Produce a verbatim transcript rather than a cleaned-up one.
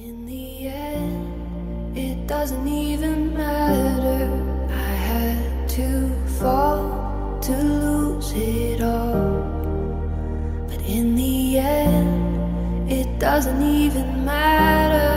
In the end, it doesn't even matter. I had to fall to lose it all. But in the end, it doesn't even matter.